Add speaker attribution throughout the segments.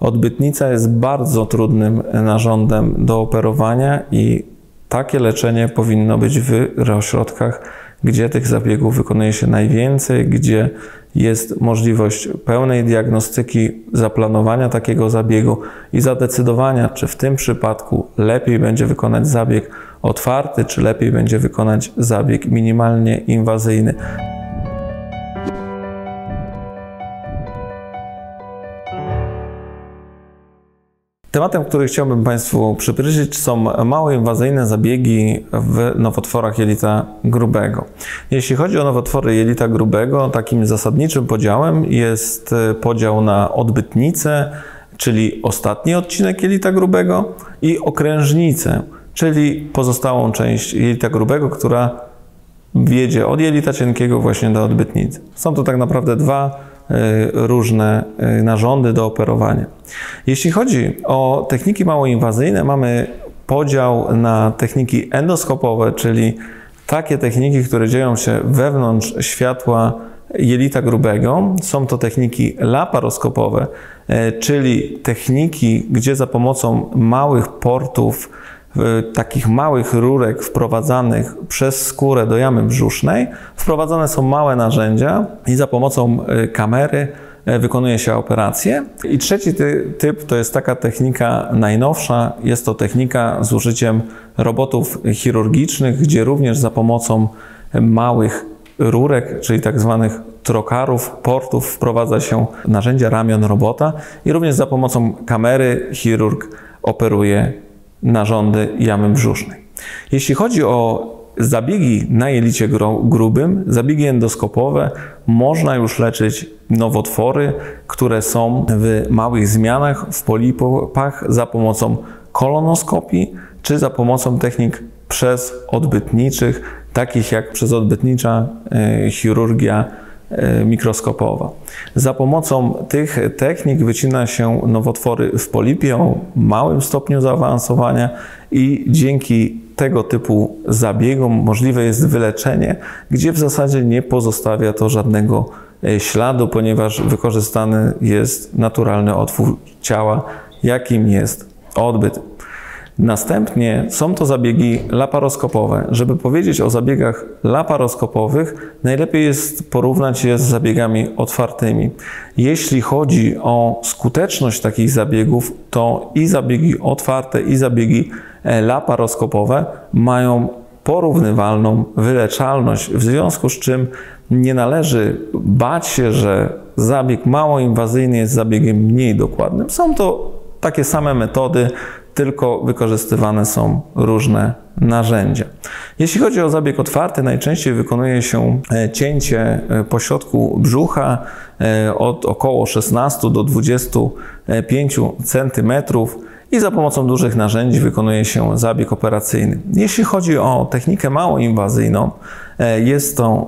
Speaker 1: Odbytnica jest bardzo trudnym narządem do operowania i takie leczenie powinno być w ośrodkach, gdzie tych zabiegów wykonuje się najwięcej, gdzie jest możliwość pełnej diagnostyki, zaplanowania takiego zabiegu i zadecydowania, czy w tym przypadku lepiej będzie wykonać zabieg otwarty, czy lepiej będzie wykonać zabieg minimalnie inwazyjny. Tematem, który chciałbym Państwu przybliżyć, są mało inwazyjne zabiegi w nowotworach jelita grubego. Jeśli chodzi o nowotwory jelita grubego, takim zasadniczym podziałem jest podział na odbytnicę, czyli ostatni odcinek jelita grubego, i okrężnicę, czyli pozostałą część jelita grubego, która wiedzie od jelita cienkiego właśnie do odbytnicy. Są to tak naprawdę dwa różne narządy do operowania. Jeśli chodzi o techniki mało inwazyjne, mamy podział na techniki endoskopowe, czyli takie techniki, które dzieją się wewnątrz światła jelita grubego. Są to techniki laparoskopowe, czyli techniki, gdzie za pomocą małych portów, takich małych rurek wprowadzanych przez skórę do jamy brzusznej, wprowadzane są małe narzędzia i za pomocą kamery wykonuje się operację. I trzeci typ to jest taka technika najnowsza. Jest to technika z użyciem robotów chirurgicznych, gdzie również za pomocą małych rurek, czyli tak zwanych trokarów, portów, wprowadza się narzędzia ramion robota i również za pomocą kamery chirurg operuje narządy jamy brzusznej. Jeśli chodzi o zabiegi na jelicie grubym, zabiegi endoskopowe, można już leczyć nowotwory, które są w małych zmianach, w polipach za pomocą kolonoskopii, czy za pomocą technik przezodbytniczych, takich jak przezodbytnicza chirurgia mikroskopowa. Za pomocą tych technik wycina się nowotwory w polipie o małym stopniu zaawansowania i dzięki tego typu zabiegom możliwe jest wyleczenie, gdzie w zasadzie nie pozostawia to żadnego śladu, ponieważ wykorzystany jest naturalny otwór ciała, jakim jest odbyt. Następnie są to zabiegi laparoskopowe. Żeby powiedzieć o zabiegach laparoskopowych, najlepiej jest porównać je z zabiegami otwartymi. Jeśli chodzi o skuteczność takich zabiegów, to i zabiegi otwarte, i zabiegi laparoskopowe mają porównywalną wyleczalność, w związku z czym nie należy bać się, że zabieg mało inwazyjny jest zabiegiem mniej dokładnym. Są to takie same metody, tylko wykorzystywane są różne narzędzia. Jeśli chodzi o zabieg otwarty, najczęściej wykonuje się cięcie pośrodku brzucha od około 16 do 25 cm i za pomocą dużych narzędzi wykonuje się zabieg operacyjny. Jeśli chodzi o technikę mało inwazyjną, jest to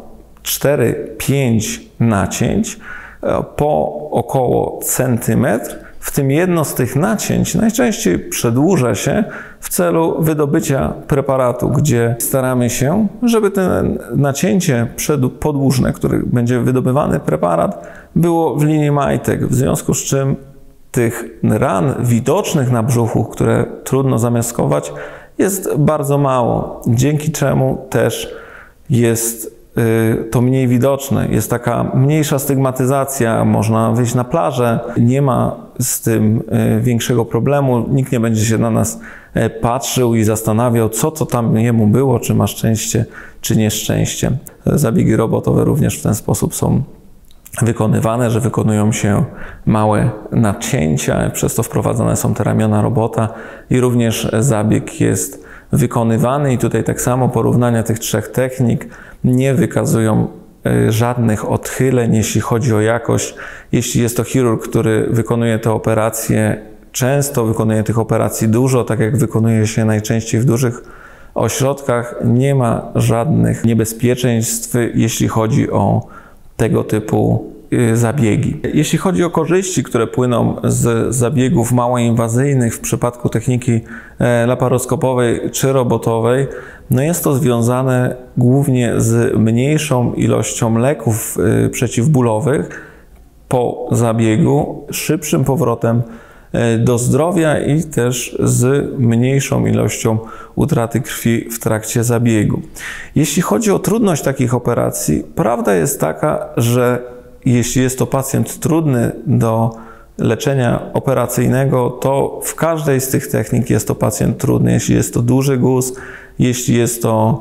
Speaker 1: 4-5 nacięć po około centymetr. W tym jedno z tych nacięć najczęściej przedłuża się w celu wydobycia preparatu, gdzie staramy się, żeby to nacięcie podłużne, którym będzie wydobywany preparat, było w linii majtek, w związku z czym tych ran widocznych na brzuchu, które trudno zamiaskować, jest bardzo mało, dzięki czemu też jest to mniej widoczne, jest taka mniejsza stygmatyzacja, można wyjść na plażę, nie ma z tym większego problemu, nikt nie będzie się na nas patrzył i zastanawiał, co to tam jemu było, czy ma szczęście, czy nieszczęście. Zabiegi robotowe również w ten sposób są wykonywane, że wykonują się małe nacięcia, przez to wprowadzane są te ramiona robota i również zabieg jest wykonywany i tutaj tak samo porównania tych trzech technik nie wykazują żadnych odchyleń, jeśli chodzi o jakość. Jeśli jest to chirurg, który wykonuje te operacje często, wykonuje tych operacji dużo, tak jak wykonuje się najczęściej w dużych ośrodkach, nie ma żadnych niebezpieczeństw, jeśli chodzi o tego typu zabiegi. Jeśli chodzi o korzyści, które płyną z zabiegów mało inwazyjnych w przypadku techniki laparoskopowej czy robotowej, no jest to związane głównie z mniejszą ilością leków przeciwbólowych po zabiegu, szybszym powrotem do zdrowia i też z mniejszą ilością utraty krwi w trakcie zabiegu. Jeśli chodzi o trudność takich operacji, prawda jest taka, że jeśli jest to pacjent trudny do leczenia operacyjnego, to w każdej z tych technik jest to pacjent trudny. Jeśli jest to duży guz, jeśli jest to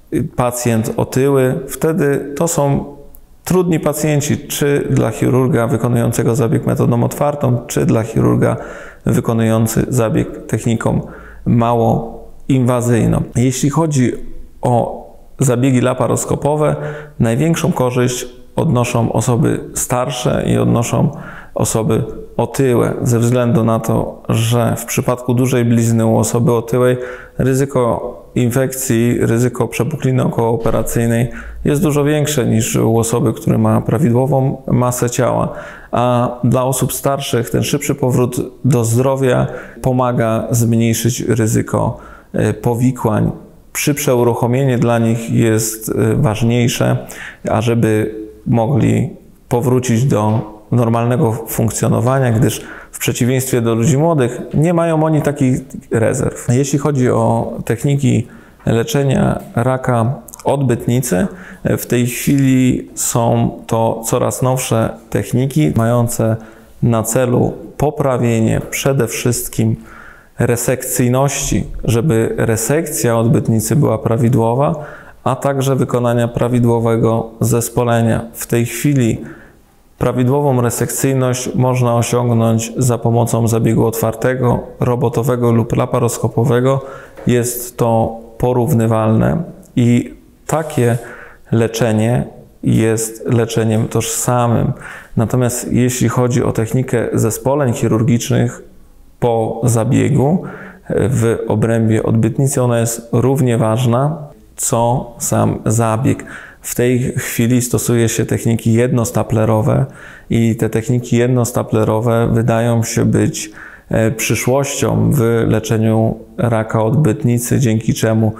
Speaker 1: pacjent otyły, wtedy to są trudni pacjenci, czy dla chirurga wykonującego zabieg metodą otwartą, czy dla chirurga wykonujący zabieg techniką mało inwazyjną. Jeśli chodzi o zabiegi laparoskopowe, największą korzyść odnoszą osoby starsze i odnoszą osoby otyłe, ze względu na to, że w przypadku dużej blizny u osoby otyłej ryzyko infekcji, ryzyko przepukliny okołooperacyjnej jest dużo większe niż u osoby, która ma prawidłową masę ciała. A dla osób starszych ten szybszy powrót do zdrowia pomaga zmniejszyć ryzyko powikłań. Szybsze uruchomienie dla nich jest ważniejsze, ażeby mogli powrócić do normalnego funkcjonowania, gdyż w przeciwieństwie do ludzi młodych nie mają oni takich rezerw. Jeśli chodzi o techniki leczenia raka odbytnicy, w tej chwili są to coraz nowsze techniki mające na celu poprawienie przede wszystkim resekcyjności, żeby resekcja odbytnicy była prawidłowa, a także wykonania prawidłowego zespolenia. W tej chwili prawidłową resekcyjność można osiągnąć za pomocą zabiegu otwartego, robotowego lub laparoskopowego. Jest to porównywalne i takie leczenie jest leczeniem tożsamym. Natomiast jeśli chodzi o technikę zespoleń chirurgicznych po zabiegu w obrębie odbytnicy, ona jest równie ważna co sam zabieg. W tej chwili stosuje się techniki jednostaplerowe i te techniki jednostaplerowe wydają się być przyszłością w leczeniu raka odbytnicy, dzięki czemu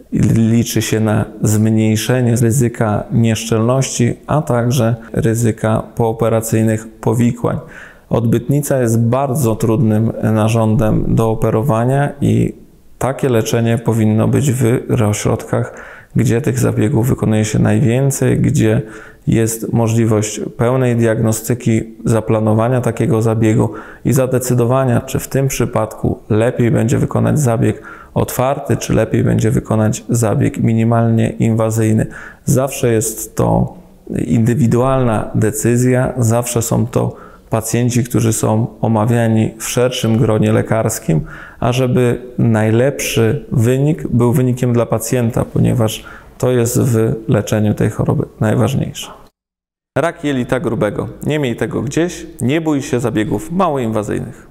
Speaker 1: liczy się na zmniejszenie ryzyka nieszczelności, a także ryzyka pooperacyjnych powikłań. Odbytnica jest bardzo trudnym narządem do operowania i takie leczenie powinno być w ośrodkach, gdzie tych zabiegów wykonuje się najwięcej, gdzie jest możliwość pełnej diagnostyki, zaplanowania takiego zabiegu i zadecydowania, czy w tym przypadku lepiej będzie wykonać zabieg otwarty, czy lepiej będzie wykonać zabieg minimalnie inwazyjny. Zawsze jest to indywidualna decyzja, zawsze są to pacjenci, którzy są omawiani w szerszym gronie lekarskim, ażeby najlepszy wynik był wynikiem dla pacjenta, ponieważ to jest w leczeniu tej choroby najważniejsze. Rak jelita grubego. Nie miej tego gdzieś, nie bój się zabiegów mało inwazyjnych.